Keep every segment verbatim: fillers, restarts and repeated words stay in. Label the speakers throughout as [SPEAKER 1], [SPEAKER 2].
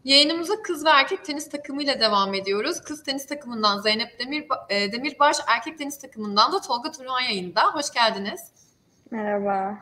[SPEAKER 1] Yayınımıza kız ve erkek tenis takımıyla devam ediyoruz. Kız tenis takımından Zeynep Demir, e, Demirbaş, erkek tenis takımından da Tolga Turhan yayında. Hoş geldiniz.
[SPEAKER 2] Merhaba.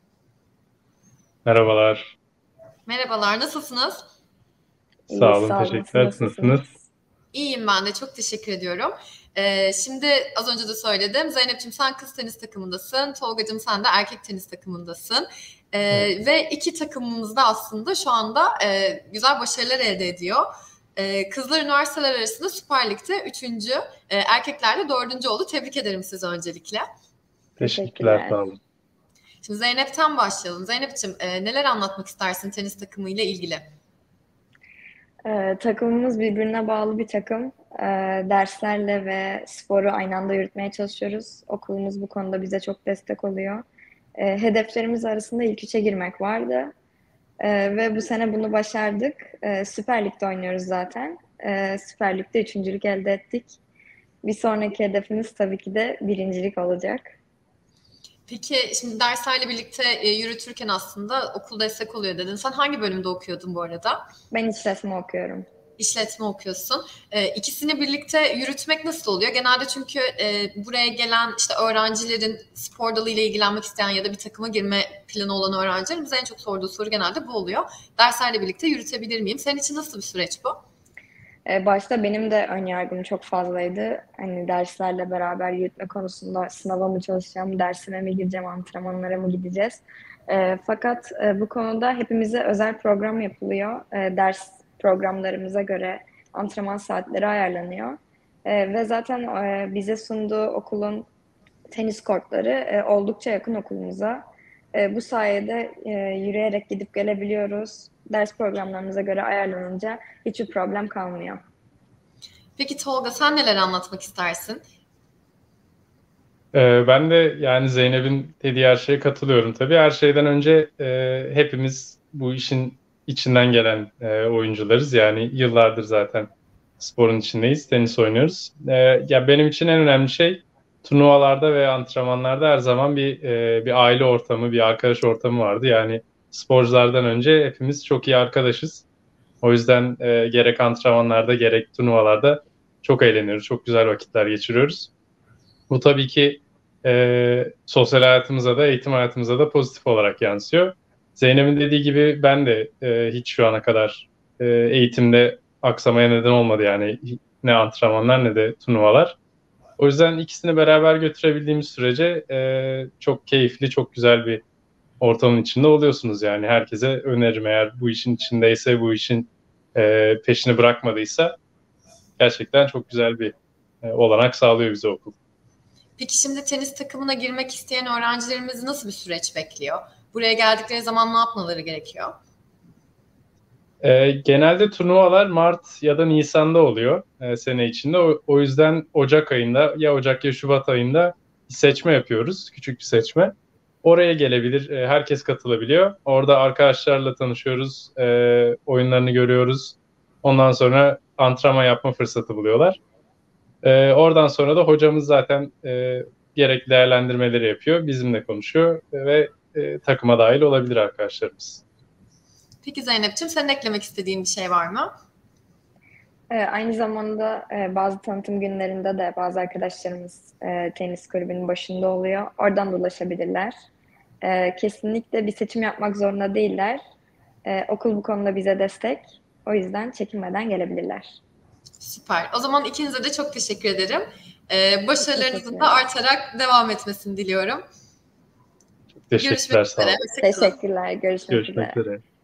[SPEAKER 3] Merhabalar.
[SPEAKER 1] Merhabalar, nasılsınız?
[SPEAKER 3] Sağ
[SPEAKER 2] İyi,
[SPEAKER 3] olun,
[SPEAKER 2] sağ olun. Siz
[SPEAKER 3] teşekkürler. Siz nasılsınız?
[SPEAKER 2] nasılsınız?
[SPEAKER 1] İyiyim ben de, çok teşekkür ediyorum. Ee, şimdi az önce de söyledim. Zeynep'ciğim sen kız tenis takımındasın. Tolga'cığım sen de erkek tenis takımındasın. Ee,
[SPEAKER 3] Evet.
[SPEAKER 1] Ve iki takımımız da aslında şu anda e, güzel başarılar elde ediyor. Ee, kızlar üniversiteler arasında Süper Lig'de üçüncü, e, erkeklerle dördüncü oldu. Tebrik ederim sizi öncelikle.
[SPEAKER 3] Teşekkürler,
[SPEAKER 2] Teşekkürler.
[SPEAKER 3] sağ olun.
[SPEAKER 1] Şimdi Zeynep'ten başlayalım. Zeynep'ciğim e, neler anlatmak istersin tenis takımıyla ilgili?
[SPEAKER 2] Ee, takımımız birbirine bağlı bir takım. Ee, derslerle ve sporu aynı anda yürütmeye çalışıyoruz. Okulumuz bu konuda bize çok destek oluyor. Ee, hedeflerimiz arasında ilk üçe girmek vardı. Ee, ve bu sene bunu başardık. Ee, Süper Lig'de oynuyoruz zaten. Ee, Süper Lig'de üçüncülük elde ettik. Bir sonraki hedefimiz tabii ki de birincilik olacak.
[SPEAKER 1] Peki şimdi derslerle birlikte e, yürütürken aslında okul destek oluyor dedin. Sen hangi bölümde okuyordun bu arada?
[SPEAKER 2] Ben işletme okuyorum.
[SPEAKER 1] İşletme okuyorsun. E, ikisini birlikte yürütmek nasıl oluyor? Genelde çünkü e, buraya gelen işte öğrencilerin spor dalıyla ilgilenmek isteyen ya da bir takıma girme planı olan öğrencilerin bize en çok sorduğu soru genelde bu oluyor. Derslerle birlikte yürütebilir miyim? Senin için nasıl bir süreç bu?
[SPEAKER 2] Ee, Başta benim de ön yargım çok fazlaydı. Hani derslerle beraber yürütme konusunda sınava mı çalışacağım, dersime mi gireceğim, antrenmanlara mı gideceğiz? Ee, fakat e, bu konuda hepimize özel program yapılıyor. Ee, ders programlarımıza göre antrenman saatleri ayarlanıyor. Ee, ve zaten e, bize sunduğu okulun tenis kortları e, oldukça yakın okulumuza. E, bu sayede e, yürüyerek gidip gelebiliyoruz. Ders programlarımıza göre ayarlanınca hiçbir problem kalmıyor.
[SPEAKER 1] Peki Tolga sen neler anlatmak istersin?
[SPEAKER 3] Ee, ben de yani Zeynep'in dediği her şeye katılıyorum tabii. Her şeyden önce e, hepimiz bu işin içinden gelen e, oyuncularız. Yani yıllardır zaten sporun içindeyiz, tenis oynuyoruz. E, ya benim için en önemli şey turnuvalarda ve antrenmanlarda her zaman bir e, bir aile ortamı, bir arkadaş ortamı vardı. Yani sporculardan önce hepimiz çok iyi arkadaşız. O yüzden e, gerek antrenmanlarda gerek turnuvalarda çok eğleniyoruz, çok güzel vakitler geçiriyoruz. Bu tabii ki e, sosyal hayatımıza da eğitim hayatımıza da pozitif olarak yansıyor. Zeynep'in dediği gibi ben de e, hiç şu ana kadar e, eğitimde aksamaya neden olmadı yani ne antrenmanlar ne de turnuvalar. O yüzden ikisini beraber götürebildiğimiz sürece e, çok keyifli, çok güzel bir ortamın içinde oluyorsunuz yani. Herkese öneririm eğer bu işin içindeyse, bu işin e, peşini bırakmadıysa gerçekten çok güzel bir e, olanak sağlıyor bize okul.
[SPEAKER 1] Peki şimdi tenis takımına girmek isteyen öğrencilerimizi nasıl bir süreç bekliyor? Buraya geldikleri zaman ne yapmaları gerekiyor?
[SPEAKER 3] E, genelde turnuvalar Mart ya da Nisan'da oluyor e, sene içinde. O, o yüzden Ocak ayında ya Ocak ya Şubat ayında bir seçme yapıyoruz. Küçük bir seçme. Oraya gelebilir, e, herkes katılabiliyor. Orada arkadaşlarla tanışıyoruz, e, oyunlarını görüyoruz. Ondan sonra antrenman yapma fırsatı buluyorlar. E, oradan sonra da hocamız zaten e, gerekli değerlendirmeleri yapıyor, bizimle konuşuyor ve e, takıma dahil olabilir arkadaşlarımız.
[SPEAKER 1] Peki Zeynep'ciğim senin eklemek istediğin bir şey var mı?
[SPEAKER 2] E, aynı zamanda e, bazı tanıtım günlerinde de bazı arkadaşlarımız e, tenis kulübünün başında oluyor. Oradan da ulaşabilirler. E, kesinlikle bir seçim yapmak zorunda değiller. E, okul bu konuda bize destek. O yüzden çekinmeden gelebilirler.
[SPEAKER 1] Süper. O zaman ikinize de çok teşekkür ederim. Ee, başarılarınızın da
[SPEAKER 2] ederim.
[SPEAKER 1] artarak devam etmesini diliyorum.
[SPEAKER 3] Çok teşekkürler,
[SPEAKER 1] Görüşmek
[SPEAKER 3] sağ
[SPEAKER 1] üzere.
[SPEAKER 3] olun.
[SPEAKER 1] Hoşça kalın.
[SPEAKER 2] Teşekkürler. Görüşmek
[SPEAKER 3] Görüşmek
[SPEAKER 2] üzere.
[SPEAKER 3] üzere.